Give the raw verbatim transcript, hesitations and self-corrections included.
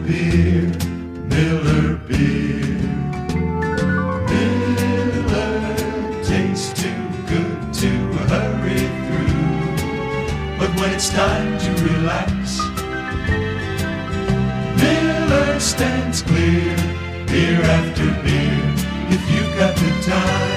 beer, Miller beer. Miller tastes too good to hurry through, but when it's time to relax, Miller stands clear, beer after beer, if you've got the time.